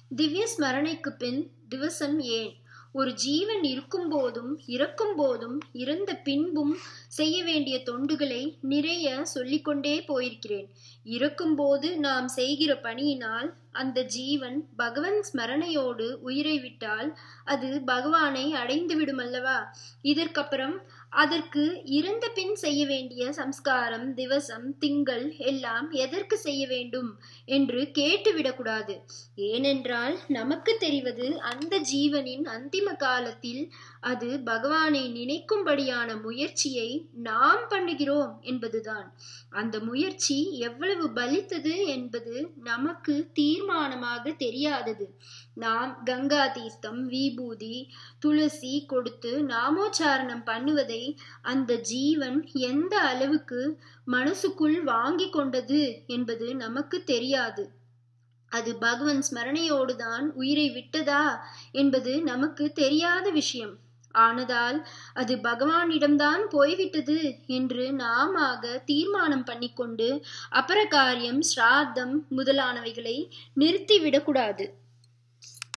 திவ்ய ஸ்மரணைக்கு பின் திவசம் ஏன்? ஒரு ஜீவன் இருக்கும் போதும் இறக்கும் போதும் இறந்த பின்பும் செய்ய வேண்டிய தொண்டுகளை நிறைய சொல்லிக்கொண்டே போயிருக்கிறேன். இறக்கும்போது நாம் செய்கிற பணியினால் அந்த ஜீவன் பகவன் ஸ்மரணையோடு உயிரை விட்டால் அது பகவானை அடைந்து விடுமல்லவா? இதற்கப்புறம் அதற்கு இறந்த பின் செய்ய வேண்டிய சம்ஸ்காரம், திவசம், திங்கள் எல்லாம் எதற்கு செய்ய வேண்டும் என்று கேட்டுவிடக்கூடாது. ஏனென்றால் நமக்கு தெரிவது அந்த ஜீவனின் அந்திம காலத்தில் அது பகவானை நினைக்கும்படியான முயற்சியை நாம் பண்ணுகிறோம் என்பதுதான். அந்த முயற்சி எவ்வளவு பலித்தது என்பது நமக்கு தீர்மானமாக தெரியாதது. நாம் கங்கா தீர்த்தம், விபூதி, துளசி கொடுத்து நாமோச்சாரணம் பண்ணுவதை அந்த ஜீவன் எந்த அளவுக்கு மனசுக்குள் வாங்கி கொண்டது என்பது நமக்கு தெரியாது. அது பகவன் ஸ்மரணையோடுதான் உயிரை விட்டதா என்பது நமக்கு தெரியாத விஷயம். ஆனதால் அது பகவானிடம்தான் போய்விட்டது என்று நாமாக தீர்மானம் பண்ணிக்கொண்டு அபரகாரியம், ஸ்ராத்தம் முதலானவைகளை நிறுத்திவிடக்கூடாது.